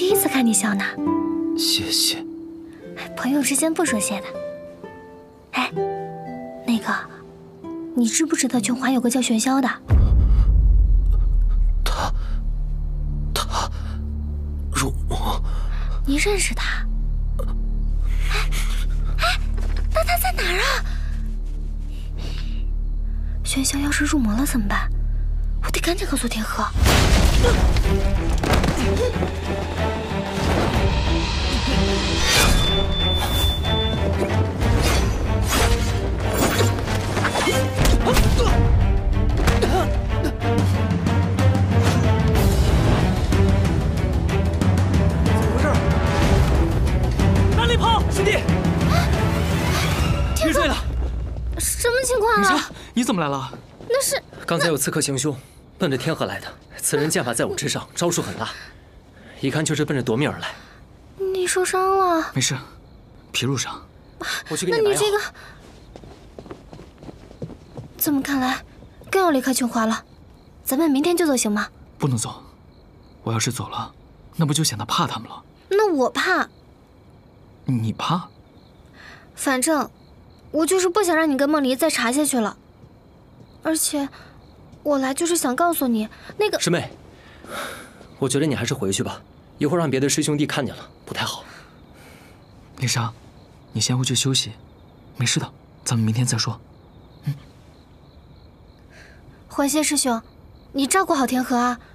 第一次看你笑呢。 谢谢。 朋友之间不说谢的。哎，那个，你知不知道琼华有个叫玄霄的？ 他，入魔。 你认识他？哎，那他在哪儿啊？玄霄要是入魔了怎么办？我得赶紧告诉天河。 怎么回事？哪里跑，师弟！你睡了？ 什么情况啊？ 女杀，你怎么来了？ 那是刚才有刺客行凶，奔着天河来的。此人剑法在我之上，招数很辣，一看就是奔着夺命而来。 你受伤了？ 没事，皮肉伤。 我去给你拿药。 那你这个，这么看来，更要离开琼华了。咱们明天就走行吗？ 不能走，我要是走了，那不就显得怕他们了？ 那我怕。 你怕？ 反正，我就是不想让你跟梦离再查下去了。而且，我来就是想告诉你，那个师妹，我觉得你还是回去吧，一会儿让别的师兄弟看见了不太好。 丽莎，你先回去休息，没事的，咱们明天再说。 环仙师兄，你照顾好天河啊。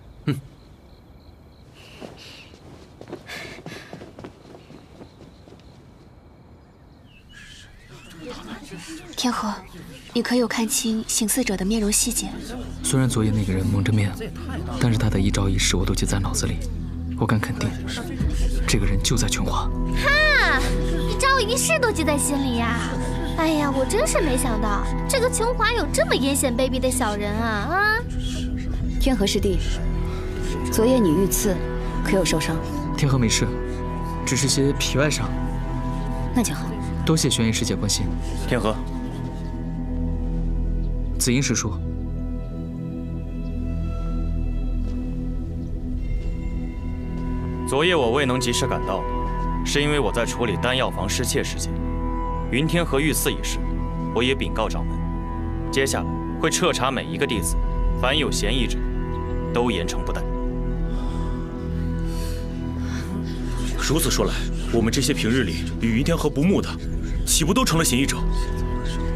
天河，你可有看清行刺者的面容细节？ 虽然昨夜那个人蒙着面，但是他的一招一式我都记在脑子里。我敢肯定，这个人就在琼华。 哈，一招一式都记在心里呀！哎呀，我真是没想到，这个琼华有这么阴险卑鄙的小人啊！ 天河师弟，昨夜你遇刺，可有受伤？ 天河没事，只是些皮外伤。 那就好。 多谢玄逸师姐关心。 天河， 紫英师叔， 昨夜我未能及时赶到，是因为我在处理丹药房失窃事件。云天河遇刺一事，我也禀告掌门，接下来会彻查每一个弟子，凡有嫌疑者，都严惩不贷。 如此说来，我们这些平日里与云天河不睦的，岂不都成了嫌疑者？